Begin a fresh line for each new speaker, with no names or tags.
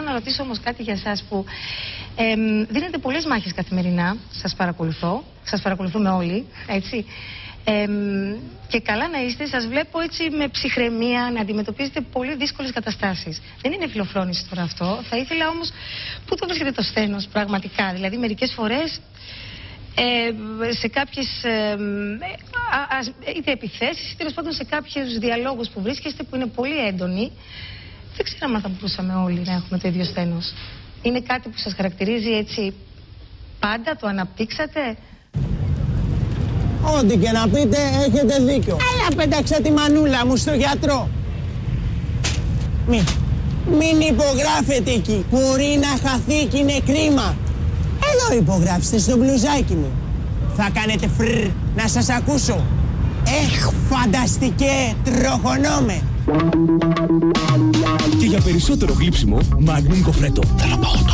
να ρωτήσω όμως κάτι για εσάς που δίνετε πολλές μάχες καθημερινά. Σας παρακολουθώ. Σας παρακολουθούμε όλοι, έτσι. Και καλά να είστε, σας βλέπω έτσι με ψυχραιμία να αντιμετωπίζετε πολύ δύσκολες καταστάσεις. Δεν είναι φιλοφρόνηση τώρα αυτό. Θα ήθελα όμως, πού το βρίσκεται το σθένος πραγματικά? Δηλαδή μερικές φορές σε κάποιες είτε επιθέσεις, τέλος πάντων σε κάποιους διαλόγους που βρίσκεστε που είναι πολύ έντονοι, δεν ξέραμε αν θα μπορούσαμε όλοι να έχουμε το ίδιο σθένος. Είναι κάτι που σας χαρακτηρίζει έτσι πάντα, το αναπτύξατε?
Ό,τι και να πείτε, έχετε δίκιο. Έλα, πέταξα τη μανούλα μου στο γιατρό. Μην υπογράφετε εκεί. Μπορεί να χαθεί και είναι κρίμα. Εδώ υπογράψτε στο μπλουζάκι μου. Θα κάνετε φρρρ, να σας ακούσω. Φανταστικέ, τροχονόμε.
Και για περισσότερο γλύψιμο, Magnum Κοφρέτο. Θέλω παγωτό.